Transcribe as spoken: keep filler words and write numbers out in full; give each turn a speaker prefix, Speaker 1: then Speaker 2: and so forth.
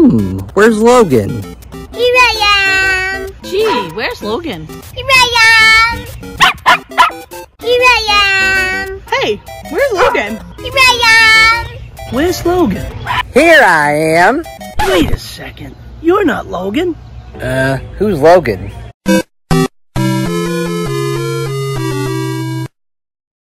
Speaker 1: Hmm, where's Logan?
Speaker 2: Here I am.
Speaker 3: Gee, where's Logan?
Speaker 2: Here I am. Here I am.
Speaker 3: Hey, where's Logan?
Speaker 2: Here I am.
Speaker 3: Where's Logan?
Speaker 1: Here I am.
Speaker 3: Wait a second. You're not Logan.
Speaker 1: Uh, who's Logan?